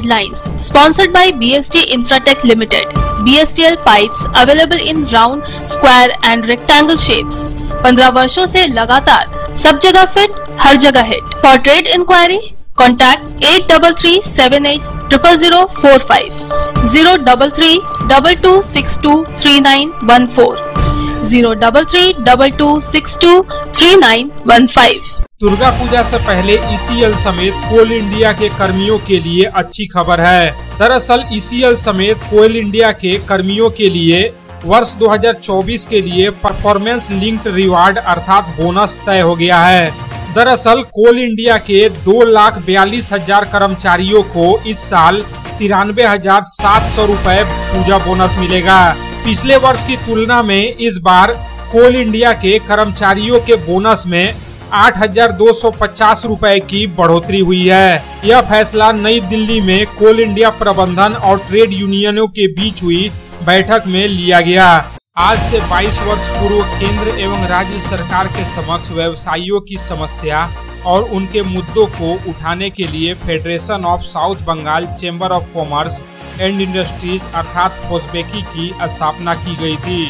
Lines sponsored by BST Infratech Limited. BSTL pipes available in round, square and rectangle shapes. 15 वर्षों से लगातार सब जगह फिट, हर जगह hit. For trade inquiry, contact 8378000045, 03322623914, 03322623915. Durga Puja से पहले ECL समेत कोल इंडिया के कर्मियों के लिए अच्छी खबर है। दरअसल ECL समेत कोल इंडिया के कर्मियों के लिए वर्ष 2024 के लिए परफॉर्मेंस लिंक्ड रिवार्ड अर्थात बोनस तय हो गया है। दरअसल कोल इंडिया के 2,42,000 कर्मचारियों को इस साल 93,700 रुपए पूजा बोनस मिलेगा। पिछले वर्ष की तुलना में इस बार कोल इंडिया के कर्मचारियों के बोनस में 8,250 रुपए की बढ़ोतरी हुई है। यह फैसला नई दिल्ली में कोल इंडिया प्रबंधन और ट्रेड यूनियनों के बीच हुई बैठक में लिया गया। आज से 22 वर्ष पूर्व केंद्र एवं राज्य सरकार के समक्ष व्यवसायियों की समस्या और उनके मुद्दों को उठाने के लिए federation of south Bengal chamber of commerce and industries अर्थात फोस्बेकी की स्थापना की गई थी।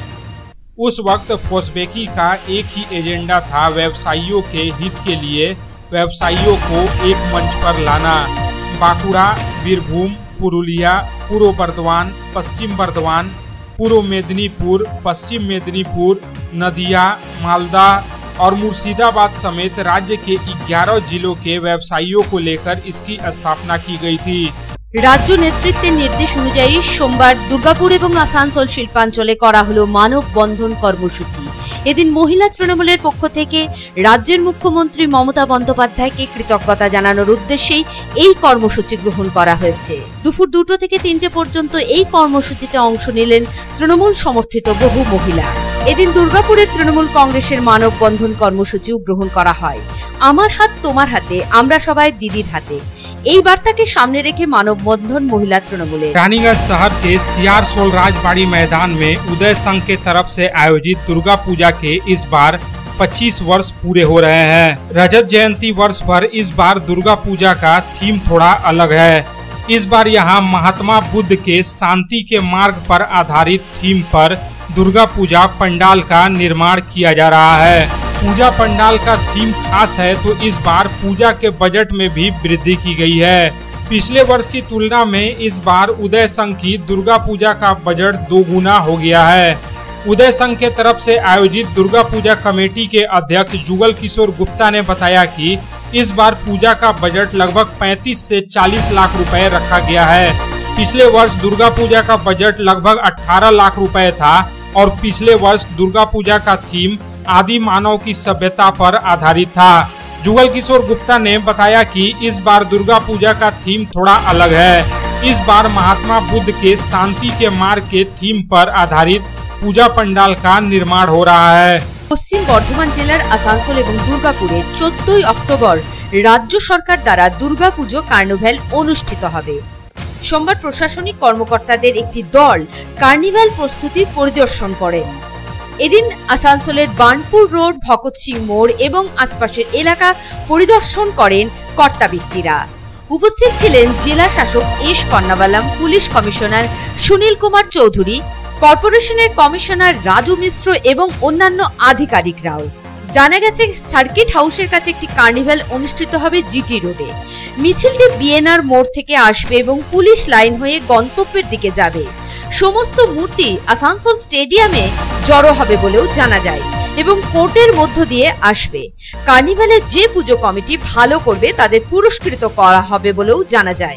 उस वक्त फोस्बेकी का एक ही एजेंडा था, व्यवसायियों के हित के लिए व्यवसायियों को एक मंच पर लाना। बांकुड़ा, बीरभूम, पुरुलिया, पूर्व बर्धमान, पश्चिम बर्धमान, पूर्व मेदिनीपुर, पश्चिम मेदिनीपुर, नदिया, मालदा और मुर्शिदाबाद समेत राज्य के 11 जिलों के व्यवसायियों को लेकर इसकी स्थापना की गई थी। राज्य नेतृत्वेर निर्देश अनुयायी सोमवार दुर्गापुर एवं आसानसोल शिल्पांचले करा हलो मानवबंधन कर्मसूची। एदिन महिला तृणमूलेर पक्ष थेके राज्येर मुख्यमंत्री ममता बंदोपाध्यायके कृतज्ञता जानानोर उद्देশ্যेई एई कर्मसूची ग्रहण करा हयेছে। दुपुर 2টো থেকে 3টে পর্যন্ত এই কর্মসূচিতে অংশ নিলেন তৃণমূল সমর্থিত বহু মহিলা। এদিন দুর্গাপুরের তৃণমূল কংগ্রেসের মানববন্ধন কর্মসূচিও গ্রহণ করা হয়। আমার হাত তোমার হাতে, আমরা সবাই দিদির হাতে, এই বার্তাকে সামনে রেখে মানববন্ধন মহিলা তৃণমূলের। रानीगंज शहर के सियारसोल राजबाड़ी मैदान में उदय संघ के तरफ से आयोजित दुर्गा पूजा के इस बार 25 वर्ष पूरे हो रहे हैं। रजत जयंती वर्ष पर इस बार दुर्गा पूजा का थीम थोड़ा अलग है। इस बार यहाँ महात्मा बुद्ध के शांति के मार्ग पर आधारित थीम पर दुर्गा पूजा पंडाल का निर्माण किया जा रहा है। पूजा पंडाल का थीम खास है तो इस बार पूजा के बजट में भी वृद्धि की गई है। पिछले वर्ष की तुलना में इस बार उदय संघ की दुर्गा पूजा का बजट 2 गुना हो गया है। उदय संघ के तरफ से आयोजित दुर्गा पूजा कमेटी के अध्यक्ष जुगल किशोर गुप्ता ने बताया कि इस बार पूजा का बजट लगभग 35 से 40 लाख रुपए रखा गया है। पिछले वर्ष दुर्गा पूजा का बजट लगभग 18 लाख रुपए था और पिछले वर्ष दुर्गा पूजा का थीम आदि मानव की सभ्यता पर आधारित था। जुगल किशोर गुप्ता ने बताया कि इस बार दुर्गा पूजा का थीम थोड़ा अलग है। इस बार महात्मा बुद्ध के शांति के मार्ग के थीम पर आधारित पूजा पंडाल का निर्माण हो रहा है। पश्चिम बर्धमान जिलार आसानसोल एवं दुर्गापुरे 14 अक्टोबर राज्य सरकार द्वारा दुर्गा पुजो कार्निभेल अनुष्ठित হবে। सोमवार प्रशासनिक कर्मकर्ताদের একটি দল कार्निभेल प्रस्तुति परिदर्शन করেন। এদিন আসানসোলের বার্নপুর রোড, ভগৎ সিং মোড় এবং আশপাশের এলাকা পরিদর্শন করেন কর্তা ব্যক্তিরা। উপস্থিত ছিলেন জেলা শাসক S Ponnambalam, police commissioner Sunil Kumar Chowdhury, কর্পোরেশনের কমিশনার রাজু মিশ্র এবং অন্যান্য আধিকারিকরাও। জানা গেছে সার্কিট হাউসের কাছে একটি কার্নিভেল অনুষ্ঠিত হবে জিটি রোডে। মিছিলটি বিএনআর মোড় থেকে আসবে এবং পুলিশ লাইন হয়ে গন্তব্যের দিকে যাবে। সমস্ত মূর্তি আসানসোল স্টেডিয়ামে জড়ো হবে বলেও জানা যায় এবং কোর্টের মধ্য দিয়ে আসবে। কার্নিভেলে যে পুজো কমিটি ভালো করবে তাদের পুরস্কৃত করা হবে বলেও জানা যায়।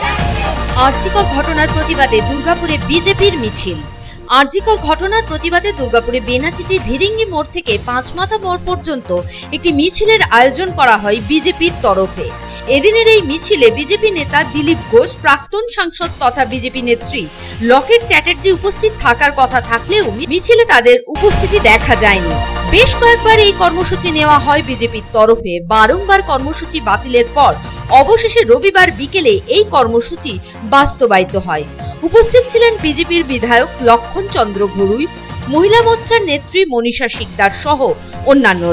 আরজিকর ঘটনার প্রতিবাদে দুর্গাপুরে বিজেপির মিছিল। আরজিকর ঘটনার প্রতিবাদে দুর্গাপুরে বেনাচিতি ভিরিঙ্গি মোড় থেকে পাঁচমাথা মোড় পর্যন্ত একটি মিছিলের আয়োজন করা হয় বিজেপির তরফে। এদিনের এই মিছিলে বিজেপি নেতা দিলীপ ঘোষ, প্রাক্তন সাংসদ তথা বিজেপি নেত্রী লকেট চ্যাটার্জি উপস্থিত থাকার কথা থাকলেও মিছিলে তাদের উপস্থিতি দেখা যায়নি। বেশ কয়েকবার এই কর্মসূচি নেওয়া হয় বিজেপির তরফে। বারংবার কর্মসূচি বাতিলের পর অবশেষে রবিবার বিকেলে এই কর্মসূচি বাস্তবায়িত হয়। উপস্থিত ছিলেন বিজেপির বিধায়ক লক্ষণ চন্দ্র ঘরুই, মহিলা মোর্চার নেত্রী মনীষা শিকদার সহ অন্যান্যরাও।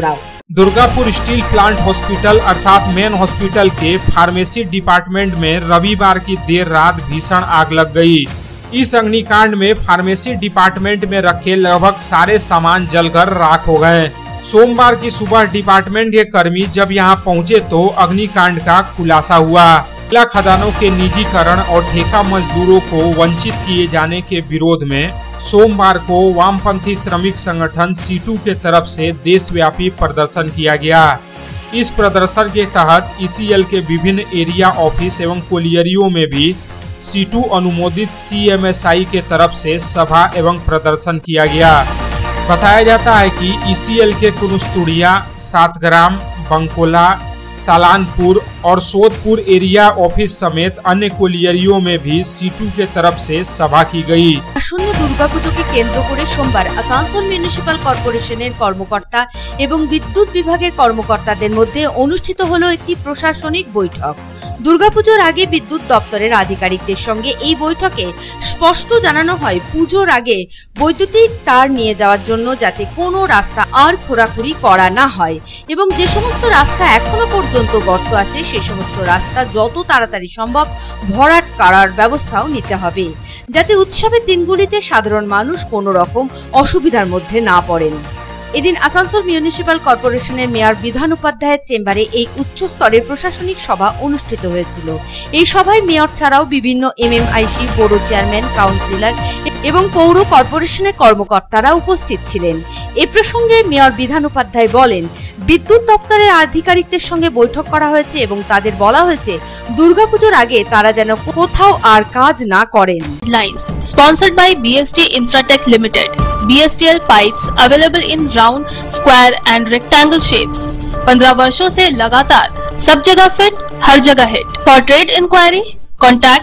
दुर्गापुर स्टील प्लांट हॉस्पिटल अर्थात मेन हॉस्पिटल के फार्मेसी डिपार्टमेंट में रविवार की देर रात भीषण आग लग गई। इस अग्निकांड में फार्मेसी डिपार्टमेंट में रखे लगभग सारे सामान जलकर राख हो गए। सोमवार की सुबह डिपार्टमेंट के कर्मी जब यहां पहुंचे तो अग्निकांड का खुलासा हुआ। कोयला खदानों के निजीकरण और ठेका मजदूरों को वंचित किए जाने के विरोध में सोमवार को वामपंथी श्रमिक संगठन सीटू के तरफ से देशव्यापी प्रदर्शन किया गया। इस प्रदर्शन के तहत ईसीएल के विभिन्न एरिया ऑफिस एवं कोलियरियों में भी सीटू अनुमोदित सीएमएसआई के तरफ से सभा एवं प्रदर्शन किया गया। बताया जाता है कि ईसीएल के कुनुस्तुड़िया, सातग्राम, बंकोला, सालानपुर और सोदपुर एरिया ऑफिस समेत अन्य कोलियरियों में भी सीटू के तरफ से सभा की गई। আসন্ন দুর্গাপুজোকে কেন্দ্র করে সোমবার আসানসোল মিউনিসিপাল কর্পোরেশনের কর্মকর্তা এবং বিদ্যুৎ বিভাগের কর্মকর্তাদের মধ্যে অনুষ্ঠিত হলো একটি প্রশাসনিক বৈঠক। দুর্গাপুজোর আগে বিদ্যুৎ দপ্তরের আধিকারিকদের সঙ্গে এই বৈঠকে স্পষ্ট জানানো হয় পুজোর আগে বৈদ্যুতিক তার নিয়ে যাওয়ার জন্য যাতে কোনো রাস্তা আর খোঁড়াখুড়ি করা না হয় এবং যে সমস্ত রাস্তা এখনো পর্যন্ত গর্ত আছে সেই সমস্ত রাস্তা যত তাড়াতাড়ি সম্ভব ভরাট করার ব্যবস্থাও নিতে হবে, যাতে উৎসবের দিনগুলিতে সাধারণ মানুষ কোনো রকম অসুবিধার মধ্যে না পড়েন। এদিন আসানসোল মিউনিসিপাল কর্পোরেশনের মেয়র বিধান উপাধ্যায়ের চেম্বারে এই উচ্চ স্তরের প্রশাসনিক সভা অনুষ্ঠিত হয়েছিল। এই সভায় মেয়র ছাড়াও বিভিন্ন এমএমআইসি, বোর্ড চেয়ারম্যান, কাউন্সিলর এবং পৌর কর্পোরেশনের কর্মকর্তারা উপস্থিত ছিলেন। এ প্রসঙ্গে মেয়র বিধান উপাধ্যায় বলেন, বিদ্যুৎ দপ্তরের আধিকারিকদের সঙ্গে বৈঠক করা হয়েছে এবং তাদের বলা হয়েছে দুর্গাপুজোর আগে তারা যেন কোথাও আর কাজ না করেন। Lines sponsored by BST Infratech Limited. BSTL pipes available in round, square and rectangle shapes. 15 वर्षों से लगातार सब जगह फिट, हर जगह hit. For trade inquiry, contact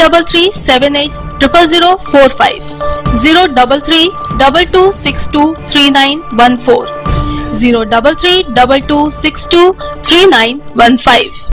8337800045, 03322623914, 03322623915.